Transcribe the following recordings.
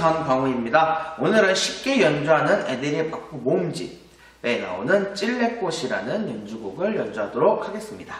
전광우입니다. 오늘은 쉽게 연주하는 애드립 악보 모음집에 나오는 찔레꽃이라는 연주곡을 연주하도록 하겠습니다.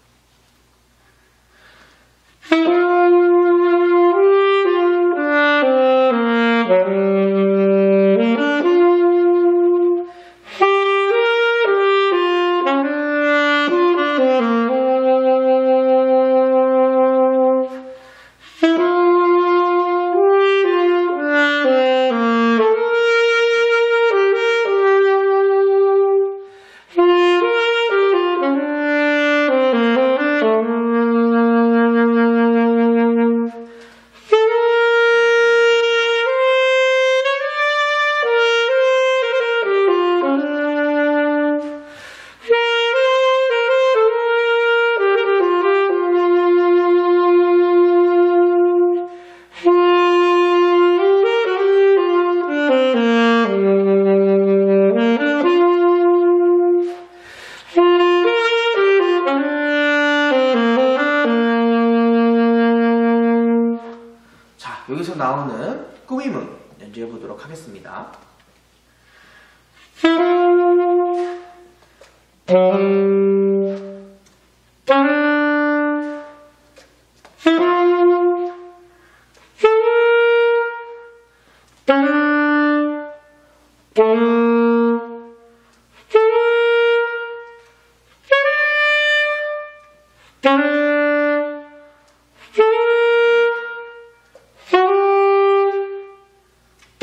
여기서 나오는 꾸밈음 연주해 보도록 하겠습니다.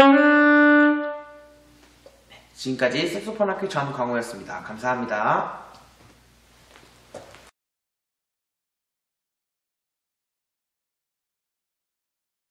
지금까지 색소폰 학교 전광우였습니다. 감사합니다.